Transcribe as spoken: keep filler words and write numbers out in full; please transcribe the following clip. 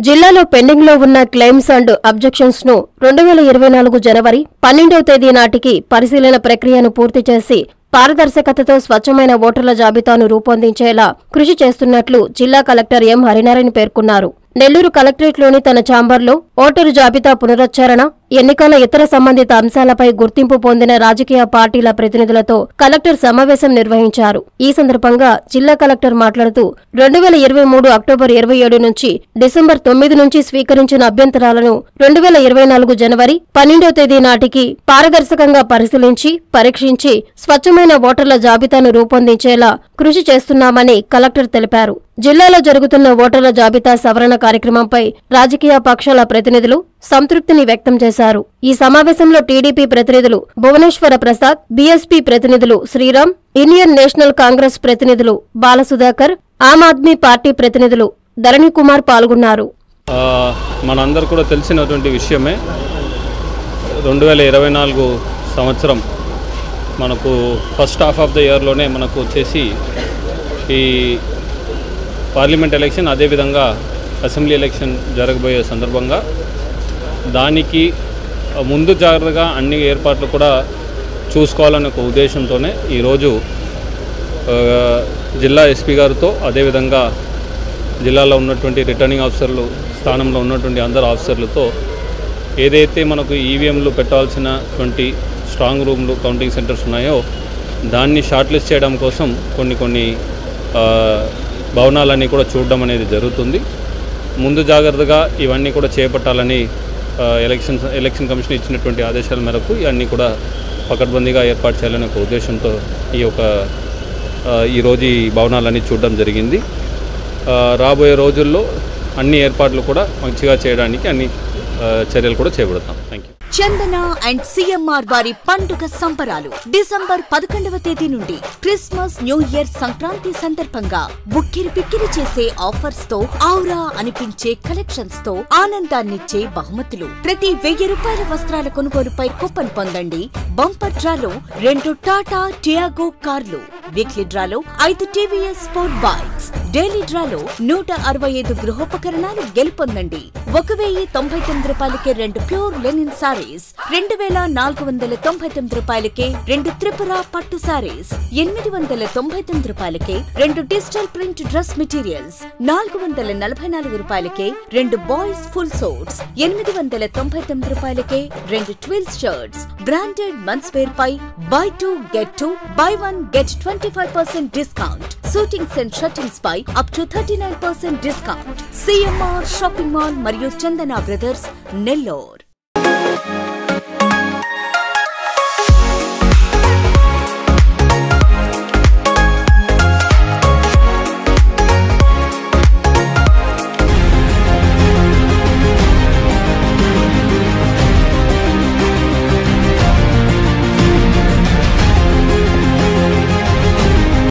జిల్లాలో పెండింగ్ లో ఉన్న క్లెయిమ్స్ అండ్ అబ్జెక్షన్స్ ను రెండు వేల ఇరవై నాలుగు జనవరి పన్నెండవ తేదీ నాటికి పరిశీలన ప్రక్రియను పూర్తి చేసి పారదర్శకతతో స్వచ్ఛమైన ఓటర్ల జాబితాను రూపొందించేలా కృషి చేస్తున్నట్లు జిల్లా కలెక్టర్ ఎం హరినారాయణ పేర్కొన్నారు. నెల్లూరు కలెక్టరేట్లోని తన ఛాంబర్లో ఓటరు జాబితా పునరుచ్చారణ, ఎన్నికల ఇతర సంబంధిత అంశాలపై గుర్తింపు పొందిన రాజకీయ పార్టీల ప్రతినిధులతో కలెక్టర్ సమావేశం నిర్వహించారు. ఈ సందర్భంగా జిల్లా కలెక్టర్ మాట్లాడుతూ రెండు వేల ఇరవై మూడు అక్టోబర్ ఇరవై ఏడు నుంచి డిసెంబర్ తొమ్మిది నుంచి స్వీకరించిన అభ్యంతరాలను రెండు వేల ఇరవై నాలుగు జనవరి పన్నెండవ తేదీ నాటికి పారదర్శకంగా పరిశీలించి పరీక్షించి స్వచ్ఛమైన ఓటర్ల జాబితాను రూపొందించేలా కృషి చేస్తున్నామని కలెక్టర్ తెలిపారు. జిల్లాలో జరుగుతున్న ఓటర్ల జాబితా సవరణ కార్యక్రమంపై రాజకీయ పక్షాల ప్రతినిధులు సంతృప్తిని వ్యక్తం చేశారు. ఈ సమావేశంలో టీడీపీ ప్రతినిధులు భువనేశ్వర ప్రసాద్, బీఎస్పీ ప్రతినిధులు శ్రీరామ్, ఇండియన్ నేషనల్ కాంగ్రెస్ ప్రతినిధులు బాలసుధాకర్, ఆమ్ ఆద్మీ పార్టీ ప్రతినిధులు ధరణి కుమార్ పాల్గొన్నారు. మనందరూ కూడా తెలిసినటువంటి విషయమే, రెండు వేల ఇరవై నాలుగు సంవత్సరం మనకు ఫస్ట్ హాఫ్ ఆఫ్ ద ఇయర్లోనే మనకు వచ్చేసి ఈ పార్లమెంట్ ఎలక్షన్, అదేవిధంగా అసెంబ్లీ ఎలక్షన్ జరగబోయే సందర్భంగా దానికి ముందు జాగ్రత్తగా అన్ని ఏర్పాట్లు కూడా చూసుకోవాలనే ఒక ఉద్దేశంతోనే ఈరోజు జిల్లా ఎస్పీ గారితో, అదేవిధంగా జిల్లాలో ఉన్నటువంటి రిటర్నింగ్ ఆఫీసర్లు స్థానంలో ఉన్నటువంటి అందరు ఆఫీసర్లతో ఏదైతే మనకు ఈవీఎంలు పెట్టాల్సినటువంటి స్ట్రాంగ్ రూమ్లు, కౌంటింగ్ సెంటర్స్ ఉన్నాయో దాన్ని షార్ట్ లిస్ట్ చేయడం కోసం కొన్ని కొన్ని భవనాలన్నీ కూడా చూడడం అనేది జరుగుతుంది. ముందు జాగ్రత్తగా ఇవన్నీ కూడా చేపట్టాలని ఎలక్షన్ ఎలక్షన్ కమిషన్ ఇచ్చినటువంటి ఆదేశాల మేరకు ఇవన్నీ కూడా పకడ్బందీగా ఏర్పాటు చేయాలనే ఒక ఉద్దేశంతో ఈ యొక్క ఈరోజు ఈ భవనాలన్నీ చూడడం జరిగింది. రాబోయే రోజుల్లో అన్ని ఏర్పాట్లు కూడా మంచిగా చేయడానికి అన్ని చర్యలు కూడా చేపడతాం. Thank you. Chandana and CMR వారి పండుగ సంబరాలు డిసెంబర్ పదకొండవ తేదీ నుండి క్రిస్మస్, న్యూ ఇయర్, సంక్రాంతి సందర్భంగా బుక్కిరి పిక్కిరి చేసే ఆఫర్స్ తో, ఔరా అనిపించే కలెక్షన్స్ తో ఆనందాన్నిచ్చే బహుమతులు. ప్రతి వెయ్యి రూపాయల వస్త్రాల కొనుగోలుపై కూపన్ పొందండి. బంపర్ డ్రాలో రెండు టాటా టియాగో కార్లు, వీక్లీ డ్రాలో ఐదు టీవీఎస్ స్పోర్ట్ బైక్స్, డైలీ డ్రాలో నూట అరవై ఐదు గృహోపకరణాలు గెలుపొందండి. ఒక వెయ్యి తొంభై తొమ్మిది రూపాయలకే రెండు ప్యూర్ లెనిన్ సారీస్, రెండు వేల నాలుగు వందల తొంభై తొమ్మిది రూపాయలకే రెండు త్రిపుర పట్టు సారీస్, ఎనిమిది వందల తొంభై తొమ్మిది రూపాయలకే రెండు డిజిటల్ ప్రింట్ డ్రెస్ మెటీరియల్స్, నాలుగు వందల నలభై నాలుగు రూపాయలకే రెండు బాయ్స్ ఫుల్ సోట్స్, ఎనిమిది వందల తొంభై తొమ్మిది రూపాయలకే రెండు twills shirts. Branded mens wear పై buy two get two, buy one get twenty five percent discount. Suitings and shirtings పై up to thirty nine percent discount. CMR shopping mall మరియు చందన బ్రదర్స్, నెల్లూరు.